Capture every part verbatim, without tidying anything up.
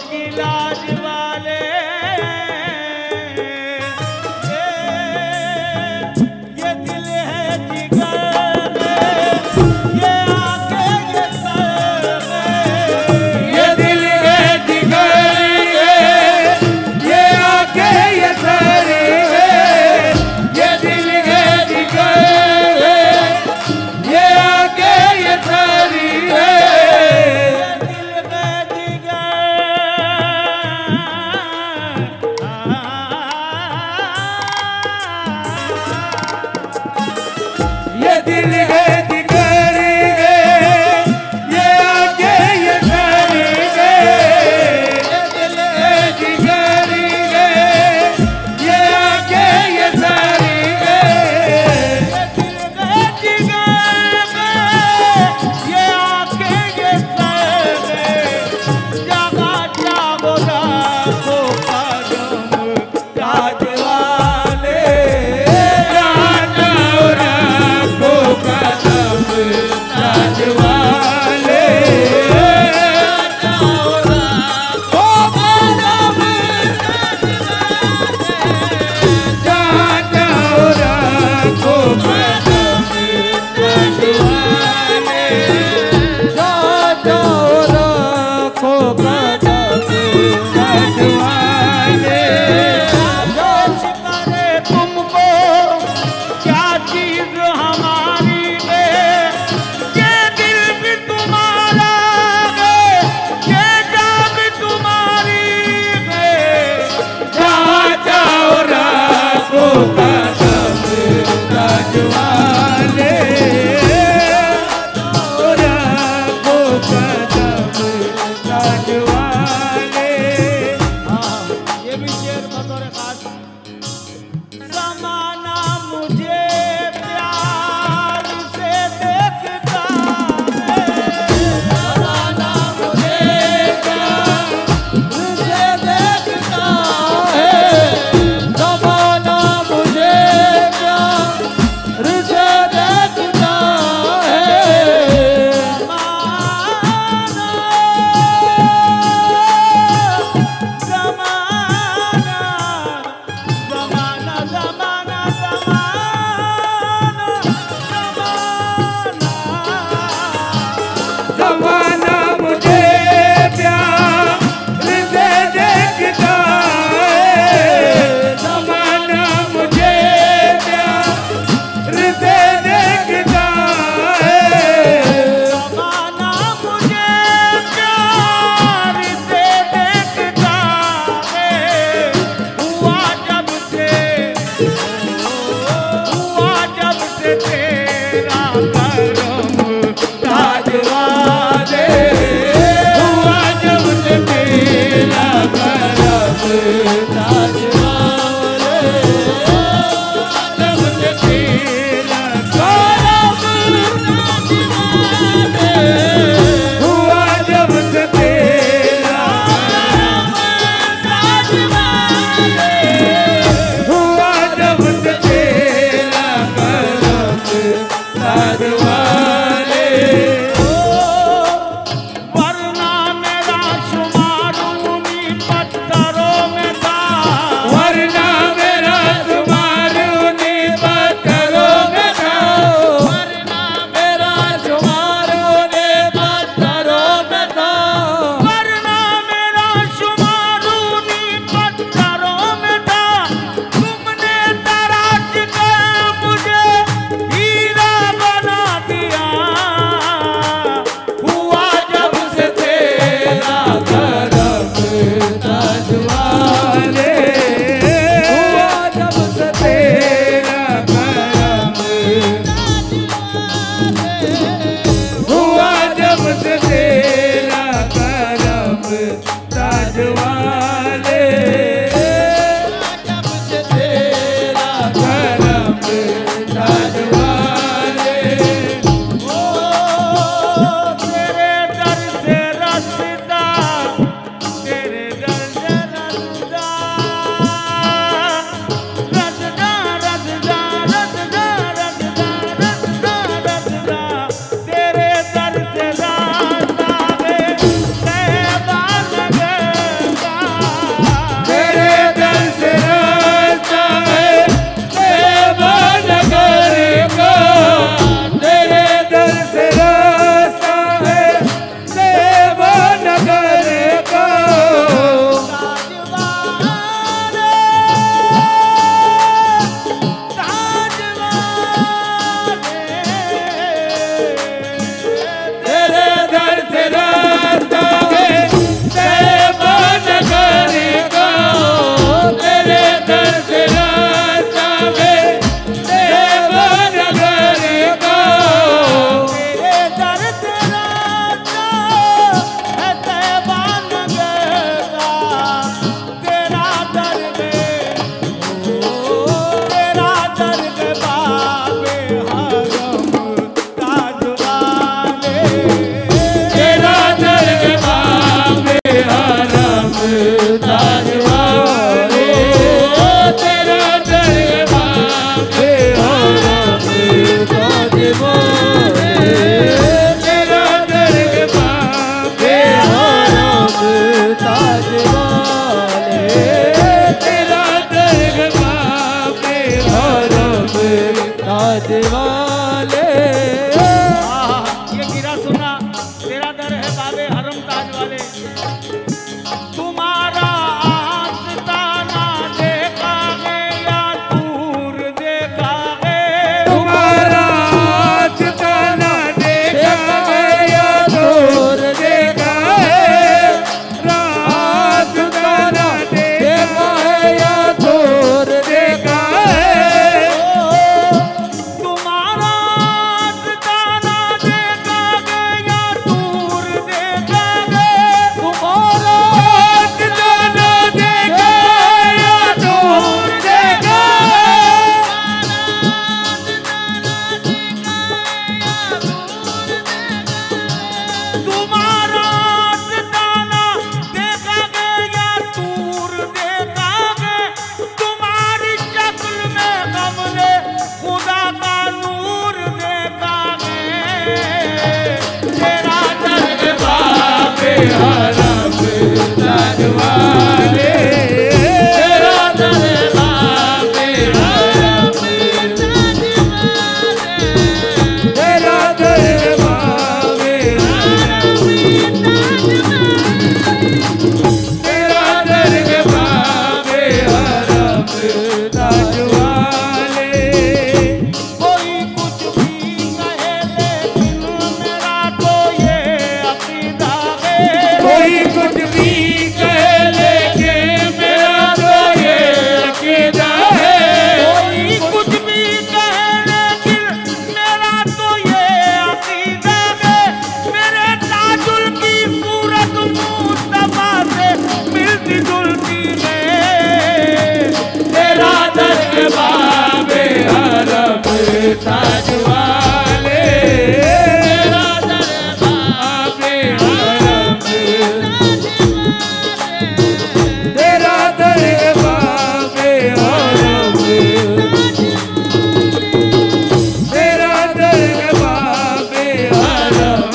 की लाज वाले ये, ये दिल है जिगर में, ये आके ये सर में, ये दिल है जिगर में, ये आके ये सर में, ये दिल है जिगर में, ये आके ये सर में। ये दिल है जिगर में, ये आके ये सर में, ये दिल है जिगर में, ये आके ये सर में। ये आके ये सर में, जागा जागो राखो कदम राज वाले, राजा राखो कदम राज वाले, राखो कदम राजा राखो कदम राज वाले, राजा राखो कदम राज वाले। दोष करे तुमको क्या चीज हमारी है, ये दिल भी तुम्हारा है, ये जान भी तुम्हारी है। राजा राखो कदम राज वाले, राखो कदम राज वाले, हरम ताज वाले, तेरा दरबार में हरम ताज वाले, तेरा दरबार में हरम ताज वाले, तेरा दरबार में हरम ताज वाले। कोई कुछ भी कहे लेकिन मेरा तो ये अकीदा है, कोई कुछ भी कहे लेकिन मेरा तो ये अकीदा है, कोई कुछ भी कहे लेकिन मेरा तो ये अकीदा है। मेरे ताजुल की सूरत मुस्तफा से मिलती जुलती है, तेरा दरबार में हरम ताज वाले, तेरा दरबार में हरम ताज वाले, तेरा दरबार में हरम ताज वाले, तेरा दरबार में हरम,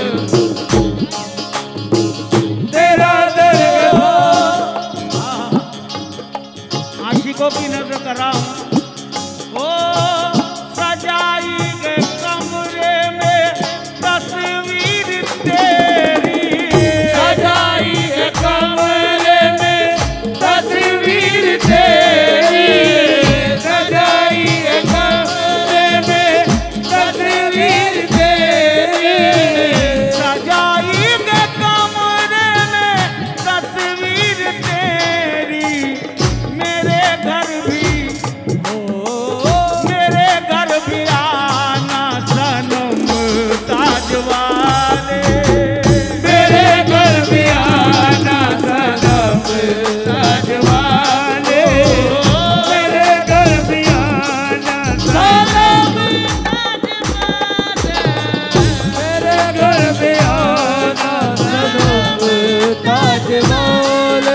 तेरा दरबार। आशिकों की नजर कर रहा हूं। ओ सजाई के कमरे में तस्वीर तेरी, सजाई है कमरे में तस्वीर तेरी, सजाई है कमरे में तस्वीर तेरी, सजाई के कमरे में तस्वीर तेरी। मेरे घर भी ओ मेरे घर भी आना सनम ताज वाले, मेरे घर भी आना सनम ताज वाले, मेरे घर भी आना सनम ताज वाले, मेरे घर भी आना सनम ताज वाले।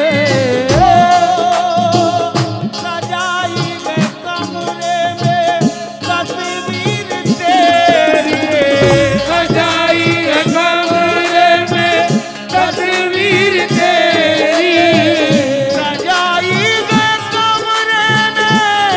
सजाई के कमरे में तस्वीर तेरी, सजाई है कमरे में तस्वीर तेरी, सजाई के कमरे में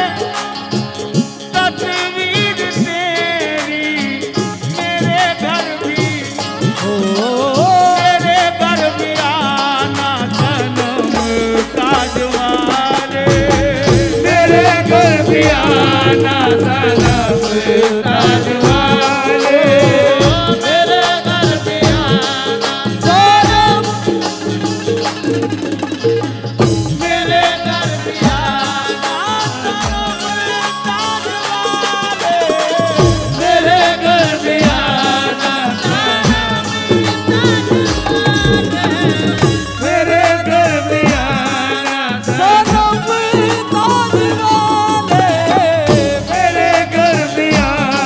तस्वीर तेरी। मेरे घर भी ओ मेरे घर भी आना सनम ताज वाले, मेरे घर भी आना सनम ताज वाले, मेरे घर भी आना सनम, मेरे घर भी आना सनम ताज वाले, मेरे घर भी आना सनम ताज वाले, मेरे घर भी आना सनम ताज वाले, मेरे घर भी आना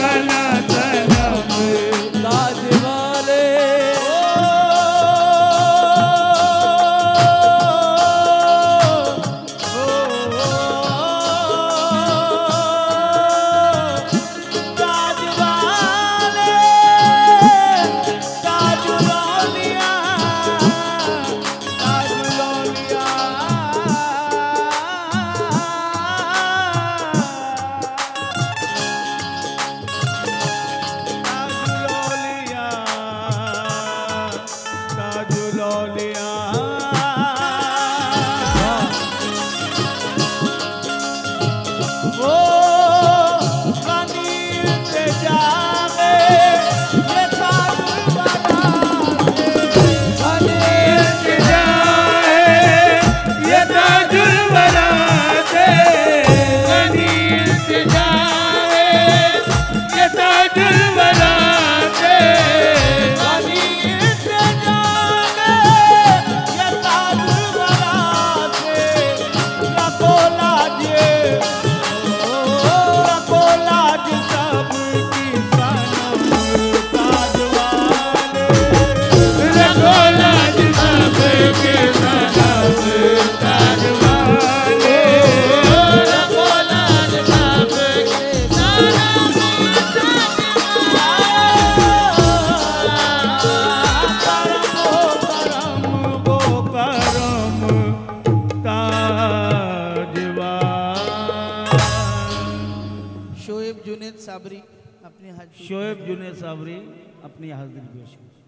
जुनेद साबरी अपनी हाजिरी शोएब जुनेद साबरी अपनी हाजिरी पेश करें।